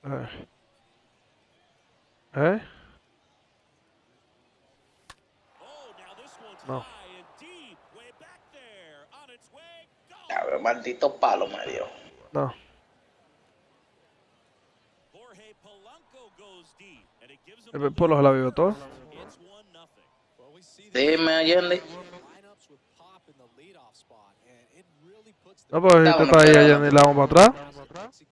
ver. ¿Eh? No. Cabrón, maldito palo me dio. No. El Polo se la vive todo. Dime, Allende. No, pues si Está te uno está ahí, esperando. Allende, y la vamos para atrás.